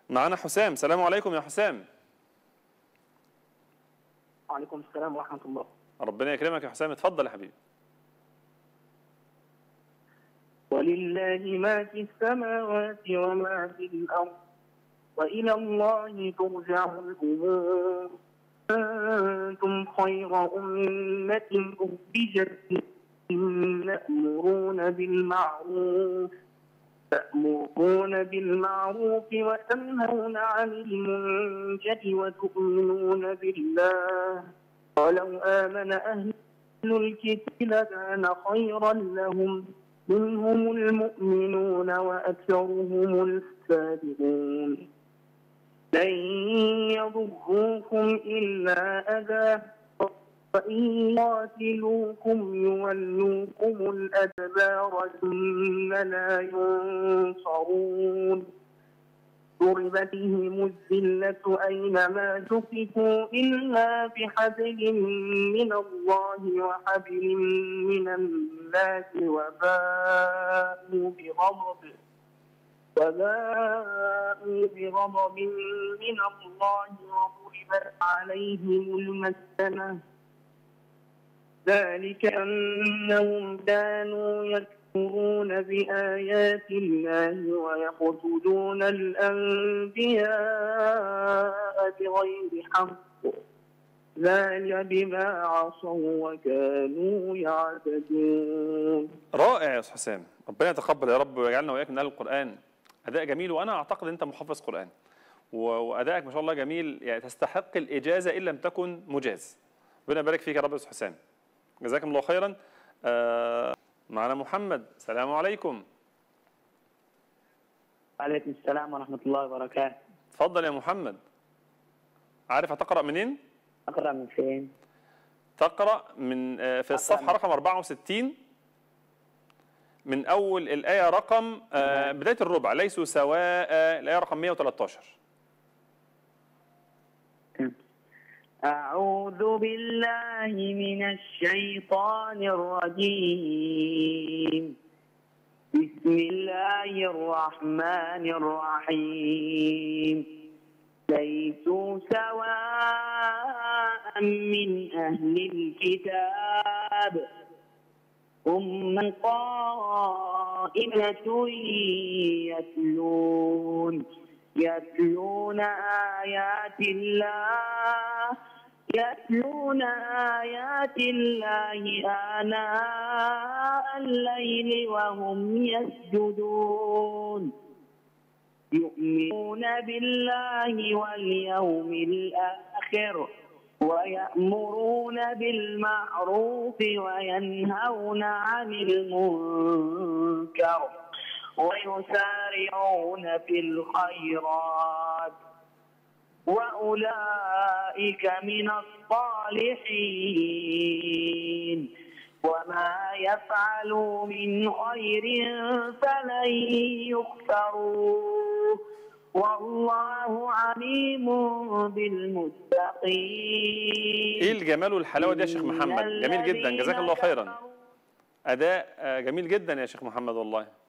معنا حسام. سلام عليكم يا حسام. وعليكم السلام ورحمة الله. ربنا يكرمك يا حسام، اتفضل يا حبيبي. ولله ما في السماوات وما في الأرض وإلى الله ترجع الأمور. أنتم خير أمة أخرجت تأمرون بالمعروف وتنهون عن المنكر وتؤمنون بالله. ولو آمن أهل الكتاب لكان خيرا لهم منهم المؤمنون وأكثرهم الفاسقون. لن يضروكم إلا أذى وإن يقاتلوكم يولوكم الأدبار ثم لا ينصرون. ضربت بهم الذلة أينما ثقفوا إلا بحبل من الله وحبل من الناس وباءوا بغضب من الله وضربت عليهم المسكنة ذلك أنهم كانوا يكفرون بآيات الله ويقتلون الأنبياء بغير حق ذلك بما عصوا وكانوا يعتدون. رائع يا أستاذ حسام، ربنا يتقبل يا رب ويجعلنا وإياك من أهل القرآن. أداء جميل، وأنا أعتقد أنت محفظ قرآن وأدائك ما شاء الله جميل، يعني تستحق الإجازة إن لم تكن مجاز. ربنا يبارك فيك يا رب يا أستاذ حسام، جزاكم الله خيرا. معنا محمد. السلام عليكم. وعليكم السلام ورحمة الله وبركاته. اتفضل يا محمد. عارف هتقرأ منين؟ أقرأ من فين؟ تقرأ من في الصفحة رقم 64 من أول الآية رقم بداية الربع، ليسوا سواء، الآية رقم 113. أعوذ بالله من الشيطان الرجيم. بسم الله الرحمن الرحيم. ليسوا سواء من أهل الكتاب أمة قائمة يتلون آيات الله آناء الليل وهم يسجدون. يؤمنون بالله واليوم الآخر ويأمرون بالمعروف وينهون عن المنكر ويسارعون في الخيرات وأولئك من الصالحين. وما يفعلوا من خير فلن يكفروه والله عليم بالمتقين. ايه الجمال والحلاوه دي يا شيخ محمد؟ جميل جدا، جزاك الله خيرا. اداء جميل جدا يا شيخ محمد والله.